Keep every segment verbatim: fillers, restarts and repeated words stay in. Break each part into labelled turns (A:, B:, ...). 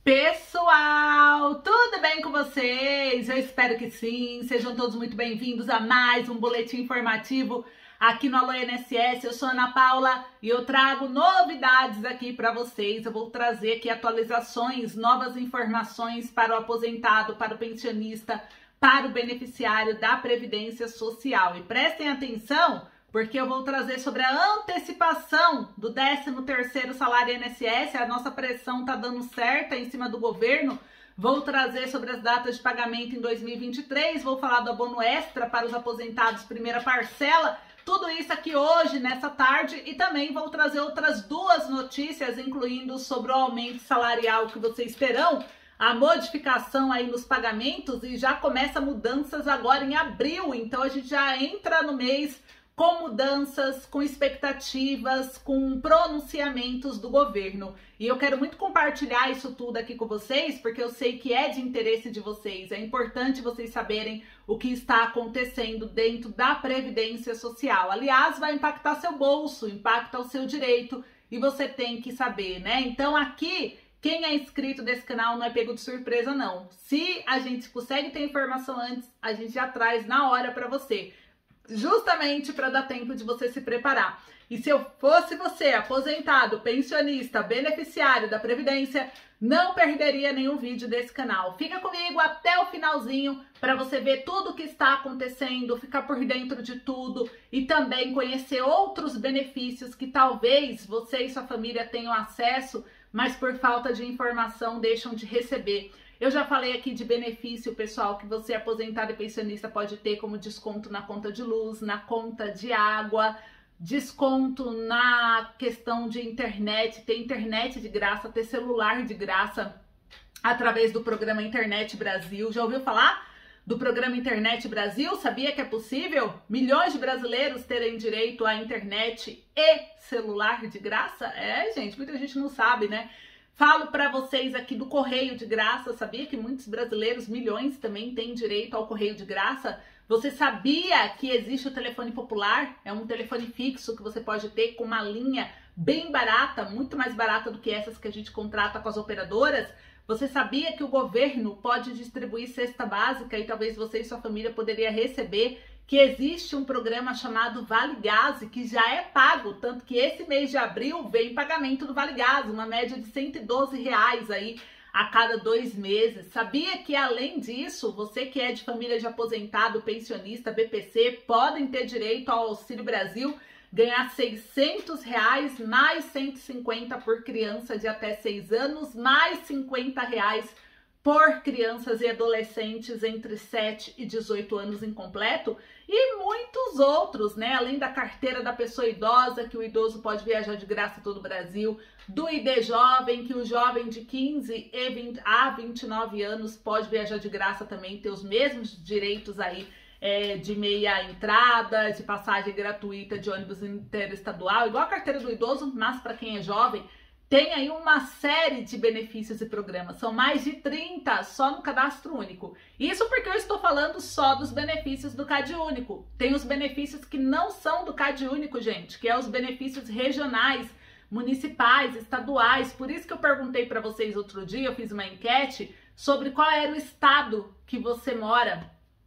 A: Pessoal, tudo bem com vocês? Eu espero que sim. Sejam todos muito bem-vindos a mais um boletim informativo aqui no Alô I N S S. Eu sou Ana Paula e eu trago novidades aqui para vocês. Eu vou trazer aqui atualizações, novas informações para o aposentado, para o pensionista, para o beneficiário da Previdência Social. E prestem atenção, porque eu vou trazer sobre a antecipação do décimo terceiro salário I N S S. A nossa pressão tá dando certa em cima do governo. Vou trazer sobre as datas de pagamento em dois mil e vinte e três. Vou falar do abono extra para os aposentados, primeira parcela. Tudo isso aqui hoje, nessa tarde. E também vou trazer outras duas notícias, incluindo sobre o aumento salarial que vocês terão, a modificação aí nos pagamentos, e já começa mudanças agora em abril. Então a gente já entra no mês com mudanças, com expectativas, com pronunciamentos do governo. E eu quero muito compartilhar isso tudo aqui com vocês, porque eu sei que é de interesse de vocês. É importante vocês saberem o que está acontecendo dentro da Previdência Social. Aliás, vai impactar seu bolso, impacta o seu direito, e você tem que saber, né? Então aqui, quem é inscrito desse canal não é pego de surpresa, não. Se a gente consegue ter informação antes, a gente já traz na hora para você, justamente para dar tempo de você se preparar. E se eu fosse você, aposentado, pensionista, beneficiário da Previdência, não perderia nenhum vídeo desse canal. Fica comigo até o finalzinho para você ver tudo o que está acontecendo, ficar por dentro de tudo e também conhecer outros benefícios que talvez você e sua família tenham acesso, mas por falta de informação deixam de receber. Eu já falei aqui de benefício, pessoal, que você, aposentado e pensionista, pode ter como desconto na conta de luz, na conta de água, desconto na questão de internet, ter internet de graça, ter celular de graça através do programa Internet Brasil. Já ouviu falar do programa Internet Brasil? Sabia que é possível milhões de brasileiros terem direito à internet e celular de graça? É, gente, muita gente não sabe, né? Falo para vocês aqui do Correio de Graça. Sabia que muitos brasileiros, milhões, também têm direito ao Correio de Graça? Você sabia que existe o telefone popular? É um telefone fixo que você pode ter com uma linha bem barata, muito mais barata do que essas que a gente contrata com as operadoras? Você sabia que o governo pode distribuir cesta básica e talvez você e sua família poderia receber? Que existe um programa chamado Vale Gás, que já é pago, tanto que esse mês de abril vem pagamento do Vale Gás, uma média de cento e doze reais aí a cada dois meses. Sabia que, além disso, você que é de família de aposentado, pensionista, B P C, podem ter direito ao Auxílio Brasil, ganhar seiscentos reais, mais cento e cinquenta por criança de até seis anos, mais cinquenta reais por crianças e adolescentes entre sete e dezoito anos incompleto, e muitos outros, né? Além da carteira da pessoa idosa, que o idoso pode viajar de graça a todo o Brasil, do I D Jovem, que o jovem de quinze a vinte e nove anos pode viajar de graça também, ter os mesmos direitos aí é, de meia entrada, de passagem gratuita de ônibus interestadual, igual a carteira do idoso, mas para quem é jovem, tem aí uma série de benefícios e programas. São mais de trinta só no cadastro único. Isso porque eu estou falando só dos benefícios do Cade Único. Tem os benefícios que não são do Cade Único, gente, que é os benefícios regionais, municipais, estaduais. Por isso que eu perguntei para vocês outro dia, eu fiz uma enquete sobre qual era o estado que você mora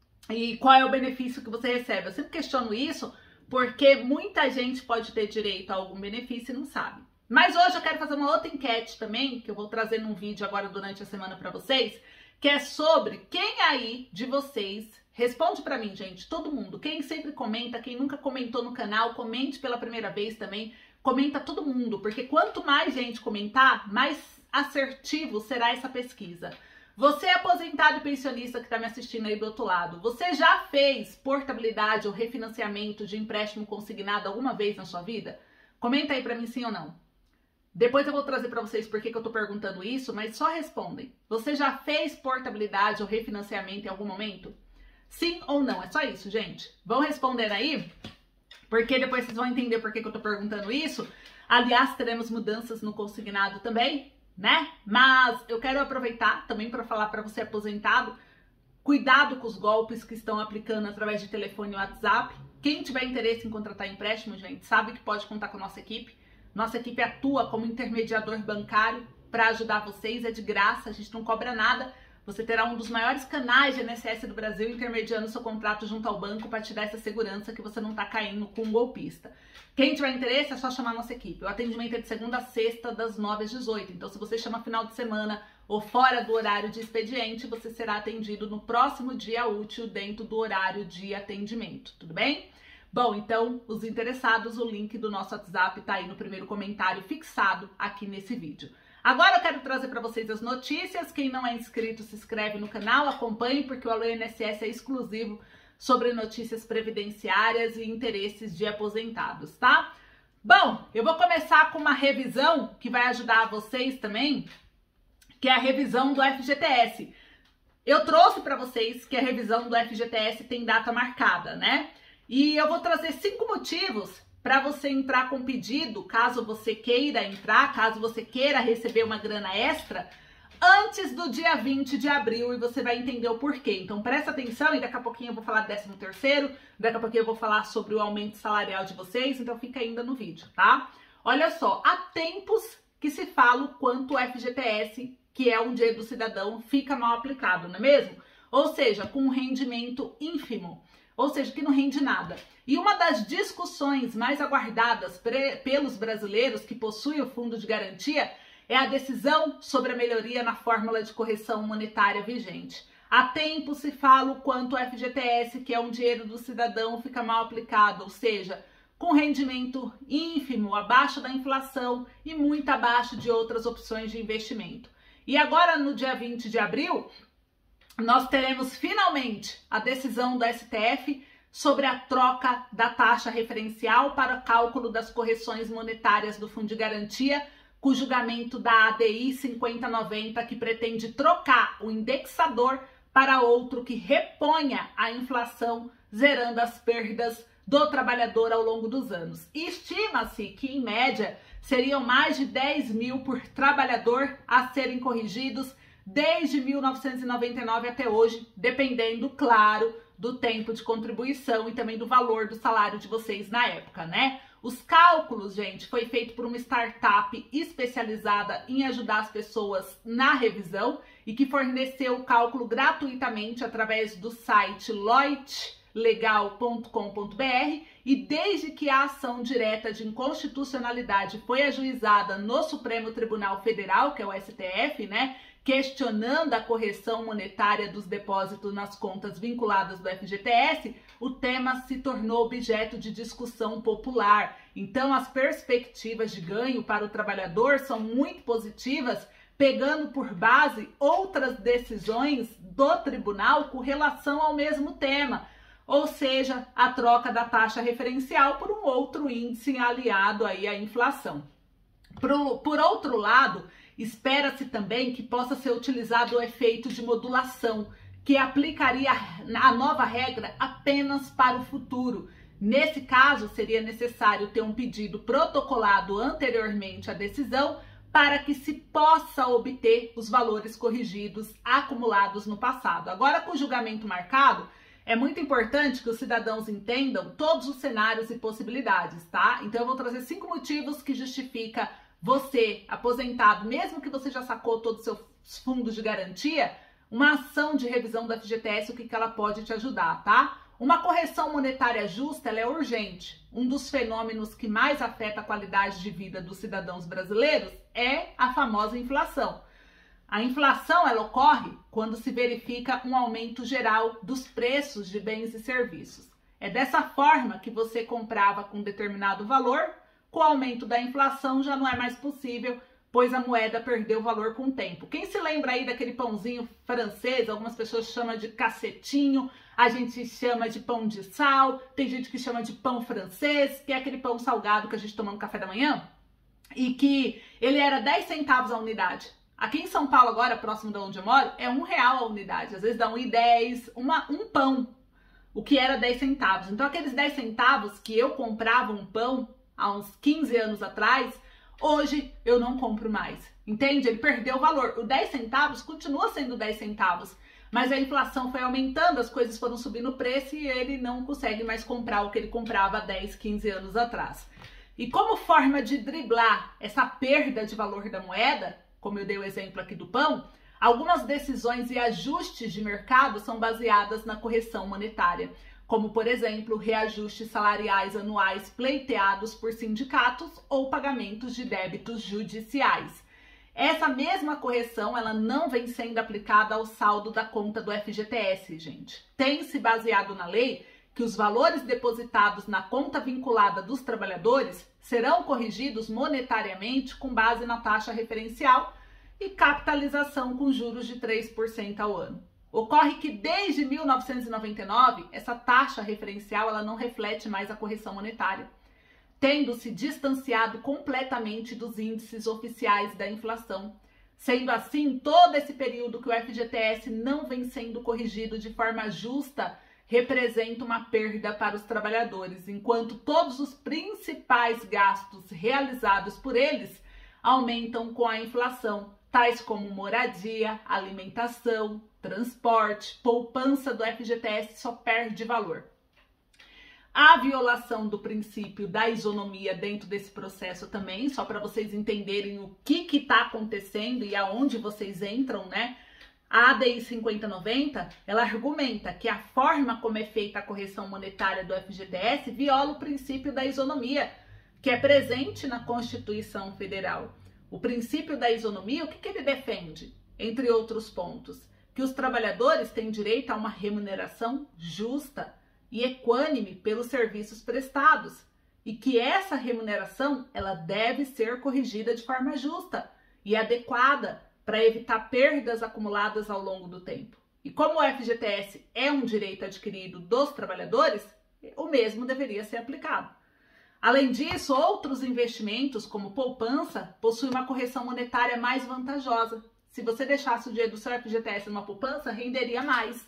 A: e qual é o benefício que você recebe. Eu sempre questiono isso porque muita gente pode ter direito a algum benefício e não sabe. Mas hoje eu quero fazer uma outra enquete também, que eu vou trazer num vídeo agora durante a semana para vocês, que é sobre quem aí de vocês, responde para mim, gente, todo mundo, quem sempre comenta, quem nunca comentou no canal, comente pela primeira vez também, comenta todo mundo, porque quanto mais gente comentar, mais assertivo será essa pesquisa. Você, aposentado e pensionista que está me assistindo aí do outro lado, você já fez portabilidade ou refinanciamento de empréstimo consignado alguma vez na sua vida? Comenta aí para mim sim ou não. Depois eu vou trazer para vocês por que que eu tô perguntando isso, mas só respondem. Você já fez portabilidade ou refinanciamento em algum momento? Sim ou não? É só isso, gente. Vão responder aí, porque depois vocês vão entender por que que eu tô perguntando isso. Aliás, teremos mudanças no consignado também, né? Mas eu quero aproveitar também para falar para você, aposentado, cuidado com os golpes que estão aplicando através de telefone e WhatsApp. Quem tiver interesse em contratar empréstimo, gente, sabe que pode contar com a nossa equipe. Nossa equipe atua como intermediador bancário para ajudar vocês, é de graça, a gente não cobra nada. Você terá um dos maiores canais de I N S S do Brasil intermediando seu contrato junto ao banco para te dar essa segurança que você não está caindo com um golpista. Quem tiver interesse é só chamar a nossa equipe. O atendimento é de segunda a sexta, das nove às dezoito. Então, se você chama final de semana ou fora do horário de expediente, você será atendido no próximo dia útil dentro do horário de atendimento, tudo bem? Bom, então, os interessados, o link do nosso WhatsApp está aí no primeiro comentário fixado aqui nesse vídeo. Agora eu quero trazer para vocês as notícias. Quem não é inscrito, se inscreve no canal, acompanhe, porque o Alô I N S S é exclusivo sobre notícias previdenciárias e interesses de aposentados, tá? Bom, eu vou começar com uma revisão que vai ajudar vocês também, que é a revisão do F G T S. Eu trouxe para vocês que a revisão do F G T S tem data marcada, né? E eu vou trazer cinco motivos para você entrar com pedido, caso você queira entrar, caso você queira receber uma grana extra, antes do dia vinte de abril, e você vai entender o porquê. Então presta atenção, e daqui a pouquinho eu vou falar do décimo terceiro, daqui a pouquinho eu vou falar sobre o aumento salarial de vocês, então fica ainda no vídeo, tá? Olha só, há tempos que se fala o quanto o F G T S, que é um dinheiro do cidadão, fica mal aplicado, não é mesmo? Ou seja, com um rendimento ínfimo, ou seja, que não rende nada. E uma das discussões mais aguardadas pelos brasileiros que possuem o fundo de garantia é a decisão sobre a melhoria na fórmula de correção monetária vigente. Há tempo se fala o quanto o F G T S, que é um dinheiro do cidadão, fica mal aplicado, ou seja, com rendimento ínfimo, abaixo da inflação e muito abaixo de outras opções de investimento. E agora, no dia vinte de abril, nós teremos finalmente a decisão do S T F sobre a troca da taxa referencial para cálculo das correções monetárias do Fundo de Garantia, com o julgamento da A D I cinquenta noventa, que pretende trocar o indexador para outro que reponha a inflação, zerando as perdas do trabalhador ao longo dos anos. Estima-se que, em média, seriam mais de dez mil por trabalhador a serem corrigidos desde mil novecentos e noventa e nove até hoje, dependendo, claro, do tempo de contribuição e também do valor do salário de vocês na época, né? Os cálculos, gente, foi feito por uma startup especializada em ajudar as pessoas na revisão e que forneceu o cálculo gratuitamente através do site loit legal ponto com ponto br, e desde que a ação direta de inconstitucionalidade foi ajuizada no Supremo Tribunal Federal, que é o S T F, né, questionando a correção monetária dos depósitos nas contas vinculadas do F G T S, o tema se tornou objeto de discussão popular. Então, as perspectivas de ganho para o trabalhador são muito positivas, pegando por base outras decisões do tribunal com relação ao mesmo tema, ou seja, a troca da taxa referencial por um outro índice aliado aí à inflação. Por, por outro lado, espera-se também que possa ser utilizado o efeito de modulação, que aplicaria a nova regra apenas para o futuro. Nesse caso, seria necessário ter um pedido protocolado anteriormente à decisão para que se possa obter os valores corrigidos acumulados no passado. Agora, com o julgamento marcado, é muito importante que os cidadãos entendam todos os cenários e possibilidades, tá? Então eu vou trazer cinco motivos que justificam você, aposentado, mesmo que você já sacou todos os seus fundos de garantia, uma ação de revisão do F G T S, o que, que ela pode te ajudar, tá? Uma correção monetária justa, ela é urgente. Um dos fenômenos que mais afeta a qualidade de vida dos cidadãos brasileiros é a famosa inflação. A inflação, ela ocorre quando se verifica um aumento geral dos preços de bens e serviços. É dessa forma que você comprava com determinado valor, com o aumento da inflação já não é mais possível, pois a moeda perdeu valor com o tempo. Quem se lembra aí daquele pãozinho francês? Algumas pessoas chamam de cacetinho, a gente chama de pão de sal, tem gente que chama de pão francês, que é aquele pão salgado que a gente toma no café da manhã, e que ele era dez centavos a unidade. Aqui em São Paulo, agora, próximo de onde eu moro, é um real a unidade. Às vezes dá um e dez, uma, um pão, o que era dez centavos. Então, aqueles dez centavos que eu comprava um pão há uns quinze anos atrás, hoje eu não compro mais. Entende? Ele perdeu o valor. O dez centavos continua sendo dez centavos, mas a inflação foi aumentando, as coisas foram subindo o preço e ele não consegue mais comprar o que ele comprava há dez, quinze anos atrás. E como forma de driblar essa perda de valor da moeda, como eu dei o exemplo aqui do pão, algumas decisões e ajustes de mercado são baseadas na correção monetária, como, por exemplo, reajustes salariais anuais pleiteados por sindicatos ou pagamentos de débitos judiciais. Essa mesma correção, ela não vem sendo aplicada ao saldo da conta do F G T S, gente. Tem se baseado na lei que os valores depositados na conta vinculada dos trabalhadores serão corrigidos monetariamente com base na taxa referencial e capitalização com juros de três por cento ao ano. Ocorre que desde mil novecentos e noventa e nove, essa taxa referencial ela não reflete mais a correção monetária, tendo se distanciado completamente dos índices oficiais da inflação. Sendo assim, todo esse período que o F G T S não vem sendo corrigido de forma justa representa uma perda para os trabalhadores, enquanto todos os principais gastos realizados por eles aumentam com a inflação, tais como moradia, alimentação, transporte, poupança do F G T S só perde valor. A violação do princípio da isonomia dentro desse processo também, só para vocês entenderem o que está acontecendo e aonde vocês entram, né? A A D I cinquenta noventa, ela argumenta que a forma como é feita a correção monetária do F G T S viola o princípio da isonomia, que é presente na Constituição Federal. O princípio da isonomia, o que, que ele defende? Entre outros pontos, que os trabalhadores têm direito a uma remuneração justa e equânime pelos serviços prestados, e que essa remuneração ela deve ser corrigida de forma justa e adequada para evitar perdas acumuladas ao longo do tempo. E como o F G T S é um direito adquirido dos trabalhadores, o mesmo deveria ser aplicado. Além disso, outros investimentos, como poupança, possuem uma correção monetária mais vantajosa. Se você deixasse o dinheiro do seu F G T S numa poupança, renderia mais.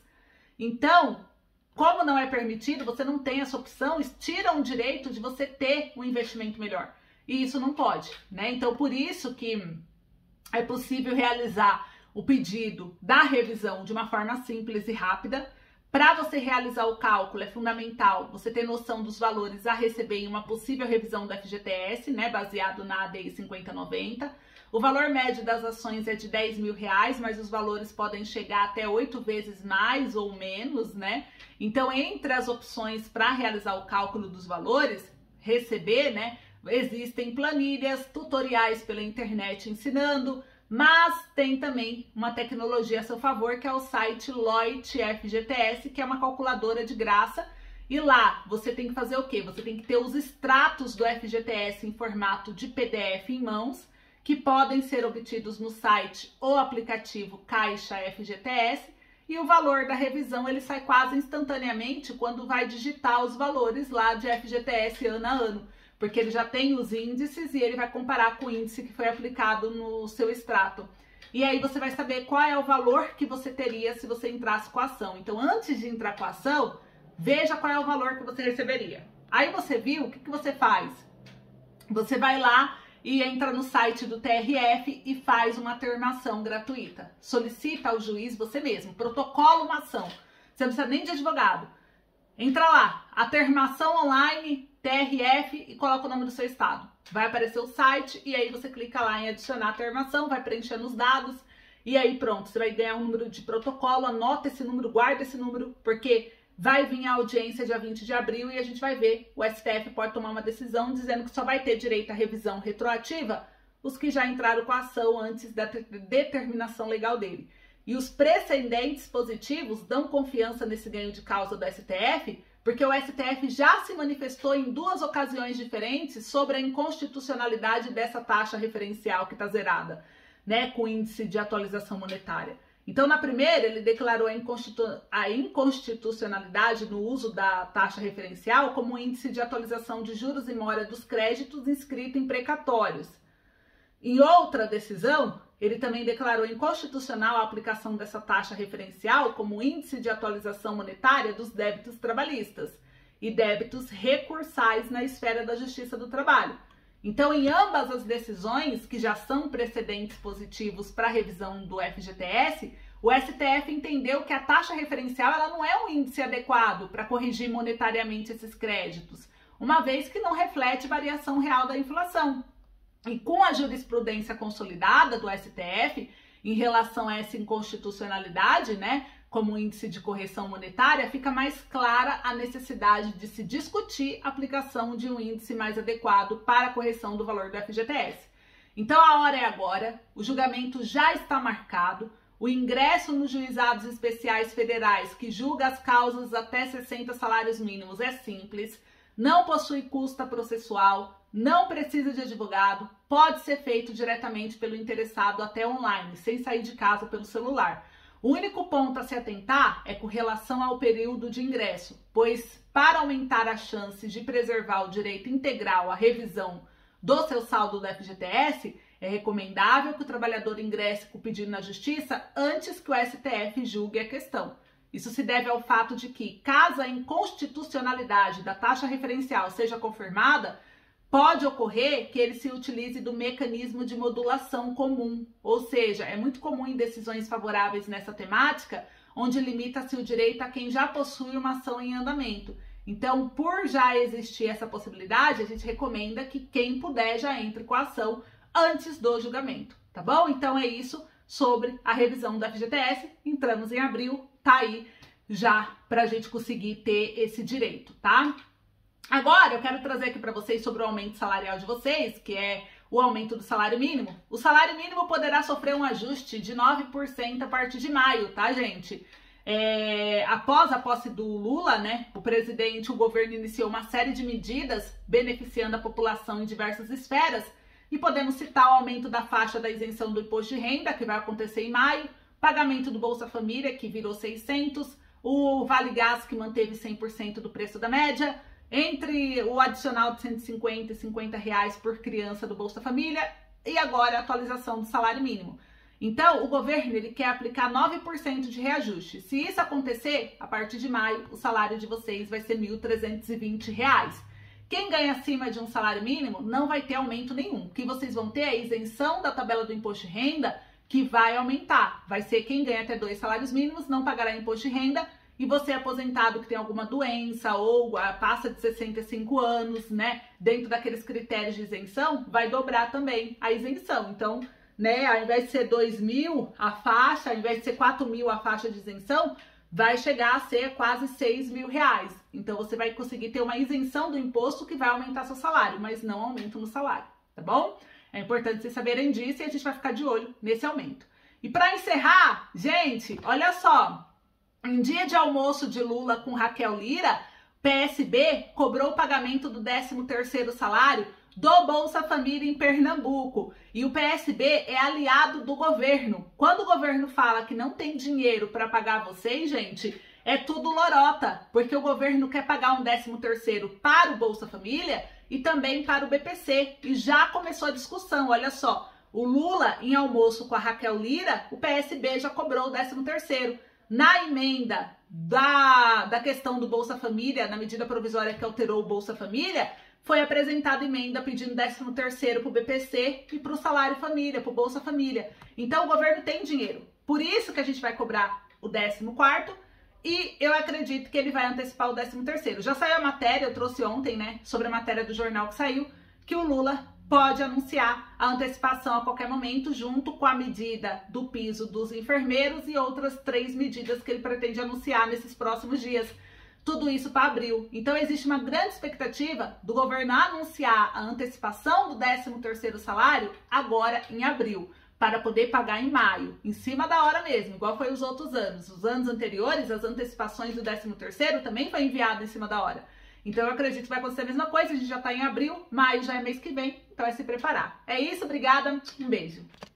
A: Então, como não é permitido, você não tem essa opção, tiram o direito de você ter um investimento melhor. E isso não pode, né? Então, por isso que é possível realizar o pedido da revisão de uma forma simples e rápida. Para você realizar o cálculo, é fundamental você ter noção dos valores a receber em uma possível revisão do F G T S, né, baseado na A D I cinquenta noventa. O valor médio das ações é de dez mil reais, mas os valores podem chegar até oito vezes mais ou menos, né? Então, entre as opções para realizar o cálculo dos valores, receber, né, existem planilhas, tutoriais pela internet ensinando, mas tem também uma tecnologia a seu favor, que é o site Loit F G T S, que é uma calculadora de graça. E lá você tem que fazer o quê? Você tem que ter os extratos do F G T S em formato de P D F em mãos, que podem ser obtidos no site ou aplicativo Caixa F G T S, e o valor da revisão ele sai quase instantaneamente quando vai digitar os valores lá de F G T S ano a ano, porque ele já tem os índices e ele vai comparar com o índice que foi aplicado no seu extrato. E aí você vai saber qual é o valor que você teria se você entrasse com a ação. Então, antes de entrar com a ação, veja qual é o valor que você receberia. Aí você viu, o que, que você faz? Você vai lá e entra no site do T R F e faz uma termação gratuita. Solicita ao juiz você mesmo, protocola uma ação. Você não precisa nem de advogado. Entra lá, a termação online, T R F, e coloca o nome do seu estado. Vai aparecer o site e aí você clica lá em adicionar a termação, vai preenchendo os dados e aí pronto, você vai ganhar um número de protocolo, anota esse número, guarda esse número, porque vai vir a audiência dia vinte de abril e a gente vai ver, o S T F pode tomar uma decisão dizendo que só vai ter direito à revisão retroativa os que já entraram com a ação antes da determinação legal dele. E os precedentes positivos dão confiança nesse ganho de causa do S T F, porque o S T F já se manifestou em duas ocasiões diferentes sobre a inconstitucionalidade dessa taxa referencial que está zerada, né, com o índice de atualização monetária. Então, na primeira, ele declarou a, inconstitu a inconstitucionalidade no uso da taxa referencial como índice de atualização de juros e mora dos créditos inscrito em precatórios. Em outra decisão, ele também declarou inconstitucional a aplicação dessa taxa referencial como índice de atualização monetária dos débitos trabalhistas e débitos recursais na esfera da Justiça do Trabalho. Então, em ambas as decisões, que já são precedentes positivos para a revisão do F G T S, o S T F entendeu que a taxa referencial ela não é um índice adequado para corrigir monetariamente esses créditos, uma vez que não reflete variação real da inflação. E com a jurisprudência consolidada do S T F em relação a essa inconstitucionalidade, né, como índice de correção monetária, fica mais clara a necessidade de se discutir a aplicação de um índice mais adequado para a correção do valor do F G T S. Então a hora é agora, o julgamento já está marcado, o ingresso nos juizados especiais federais que julga as causas até sessenta salários mínimos é simples, não possui custa processual, não precisa de advogado, pode ser feito diretamente pelo interessado até online, sem sair de casa pelo celular. O único ponto a se atentar é com relação ao período de ingresso, pois para aumentar a chance de preservar o direito integral à revisão do seu saldo do F G T S, é recomendável que o trabalhador ingresse com o pedido na justiça antes que o S T F julgue a questão. Isso se deve ao fato de que, caso a inconstitucionalidade da taxa referencial seja confirmada, pode ocorrer que ele se utilize do mecanismo de modulação comum, ou seja, é muito comum em decisões favoráveis nessa temática, onde limita-se o direito a quem já possui uma ação em andamento. Então, por já existir essa possibilidade, a gente recomenda que quem puder já entre com a ação antes do julgamento, tá bom? Então é isso sobre a revisão do F G T S, entramos em abril, tá aí já pra gente conseguir ter esse direito, tá? Agora eu quero trazer aqui para vocês sobre o aumento salarial de vocês, que é o aumento do salário mínimo. O salário mínimo poderá sofrer um ajuste de nove por cento a partir de maio, tá, gente? É, após a posse do Lula, né, o presidente, o governo iniciou uma série de medidas beneficiando a população em diversas esferas, e podemos citar o aumento da faixa da isenção do imposto de renda, que vai acontecer em maio, pagamento do Bolsa Família, que virou seiscentos, o Vale Gás, que manteve cem por cento do preço da média, entre o adicional de cento e cinquenta e cinquenta reais por criança do Bolsa Família, e agora a atualização do salário mínimo. Então, o governo ele quer aplicar nove por cento de reajuste. Se isso acontecer, a partir de maio, o salário de vocês vai ser mil trezentos e vinte reais. Quem ganha acima de um salário mínimo não vai ter aumento nenhum. O que vocês vão ter é a isenção da tabela do imposto de renda, que vai aumentar. Vai ser quem ganha até dois salários mínimos, não pagará imposto de renda, e você aposentado que tem alguma doença ou passa de sessenta e cinco anos, né, dentro daqueles critérios de isenção, vai dobrar também a isenção. Então, né, ao invés de ser dois mil a faixa, ao invés de ser quatro mil a faixa de isenção, vai chegar a ser quase seis mil reais. Então, você vai conseguir ter uma isenção do imposto que vai aumentar seu salário, mas não aumento no salário, tá bom? É importante vocês saberem disso e a gente vai ficar de olho nesse aumento. E para encerrar, gente, olha só, em dia de almoço de Lula com Raquel Lira, P S B cobrou o pagamento do décimo terceiro salário do Bolsa Família em Pernambuco. E o P S B é aliado do governo. Quando o governo fala que não tem dinheiro para pagar vocês, gente, é tudo lorota, porque o governo quer pagar um décimo terceiro para o Bolsa Família e também para o B P C. E já começou a discussão, olha só, o Lula em almoço com a Raquel Lira, o P S B já cobrou o décimo terceiro. Na emenda da, da questão do Bolsa Família, na medida provisória que alterou o Bolsa Família, foi apresentada emenda pedindo décimo terceiro para o B P C e para o Salário Família, para o Bolsa Família. Então o governo tem dinheiro. Por isso que a gente vai cobrar o décimo quarto e eu acredito que ele vai antecipar o décimo terceiro. Já saiu a matéria, eu trouxe ontem, né, sobre a matéria do jornal que saiu, que o Lula pode anunciar a antecipação a qualquer momento, junto com a medida do piso dos enfermeiros e outras três medidas que ele pretende anunciar nesses próximos dias. Tudo isso para abril. Então existe uma grande expectativa do governo anunciar a antecipação do décimo terceiro salário agora em abril, para poder pagar em maio, em cima da hora mesmo, igual foi os outros anos. Os anos anteriores, as antecipações do décimo terceiro também foi enviado em cima da hora. Então eu acredito que vai acontecer a mesma coisa, a gente já está em abril, maio já é mês que vem, então é se preparar. É isso, obrigada, um beijo.